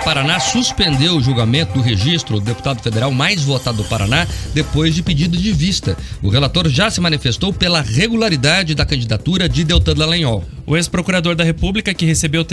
Paraná suspendeu o julgamento do registro do deputado federal mais votado do Paraná depois de pedido de vista. O relator já se manifestou pela regularidade da candidatura de Deltan Dallagnol. O ex-procurador da República, que recebeu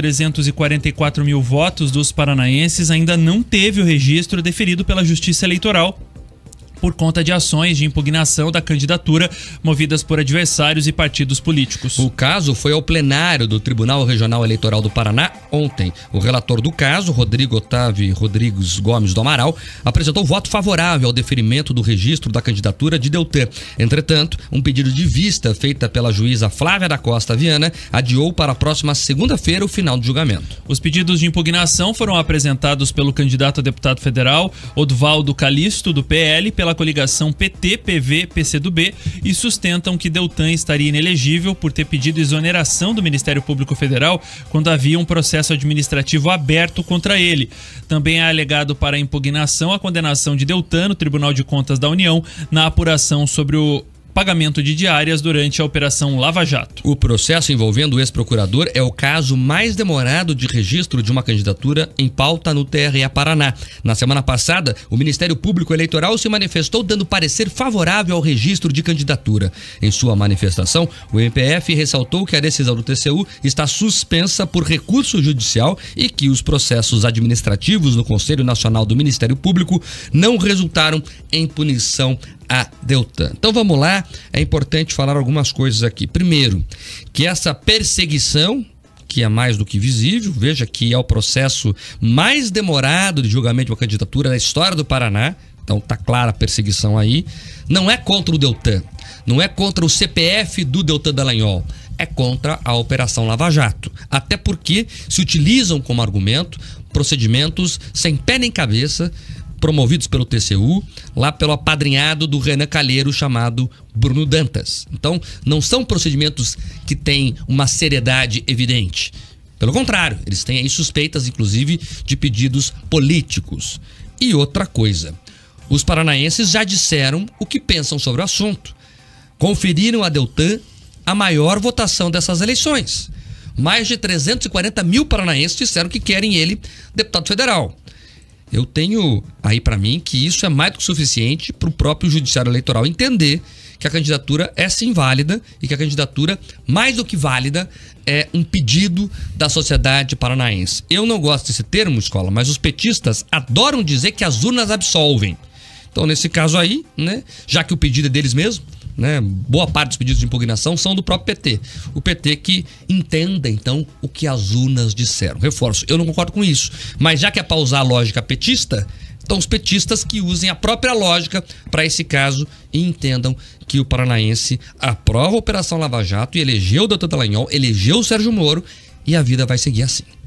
344 mil votos dos paranaenses, ainda não teve o registro deferido pela Justiça Eleitoral por conta de ações de impugnação da candidatura movidas por adversários e partidos políticos. O caso foi ao plenário do Tribunal Regional Eleitoral do Paraná ontem. O relator do caso, Rodrigo Otávio Rodrigues Gomes do Amaral, apresentou voto favorável ao deferimento do registro da candidatura de Deltan. Entretanto, um pedido de vista feita pela juíza Flávia da Costa Viana adiou para a próxima segunda-feira o final do julgamento. Os pedidos de impugnação foram apresentados pelo candidato a deputado federal Odvaldo Calixto, do PL, pela coligação PT, PV, PCdoB, e sustentam que Deltan estaria inelegível por ter pedido exoneração do Ministério Público Federal quando havia um processo administrativo aberto contra ele. Também é alegado para a impugnação a condenação de Deltan no Tribunal de Contas da União na apuração sobre o pagamento de diárias durante a Operação Lava Jato. O processo envolvendo o ex-procurador é o caso mais demorado de registro de uma candidatura em pauta no TRE Paraná. Na semana passada, o Ministério Público Eleitoral se manifestou dando parecer favorável ao registro de candidatura. Em sua manifestação, o MPF ressaltou que a decisão do TCU está suspensa por recurso judicial e que os processos administrativos no Conselho Nacional do Ministério Público não resultaram em punição a Deltan. Então vamos lá, é importante falar algumas coisas aqui. Primeiro, que essa perseguição, que é mais do que visível, veja que é o processo mais demorado de julgamento de uma candidatura da história do Paraná, então tá clara a perseguição aí, não é contra o Deltan, não é contra o CPF do Deltan Dallagnol, é contra a Operação Lava Jato. Até porque se utilizam como argumento procedimentos sem pé nem cabeça, promovidos pelo TCU, lá pelo apadrinhado do Renan Calheiro, chamado Bruno Dantas. Então, não são procedimentos que têm uma seriedade evidente. Pelo contrário, eles têm aí suspeitas, inclusive, de pedidos políticos. E outra coisa, os paranaenses já disseram o que pensam sobre o assunto. Conferiram a Deltan a maior votação dessas eleições. Mais de 340 mil paranaenses disseram que querem ele deputado federal. Eu tenho aí para mim que isso é mais do que suficiente para o próprio Judiciário Eleitoral entender que a candidatura é sim válida e que a candidatura, mais do que válida, é um pedido da sociedade paranaense. Eu não gosto desse termo, escola, mas os petistas adoram dizer que as urnas absolvem. Então, nesse caso aí, né, já que o pedido é deles mesmo, né, boa parte dos pedidos de impugnação são do próprio PT. O PT que entenda, então, o que as urnas disseram. Reforço, eu não concordo com isso. Mas já que é para usar a lógica petista, então os petistas que usem a própria lógica para esse caso e entendam que o paranaense aprova a Operação Lava Jato e elegeu o Deltan Dallagnol, elegeu o Sérgio Moro e a vida vai seguir assim.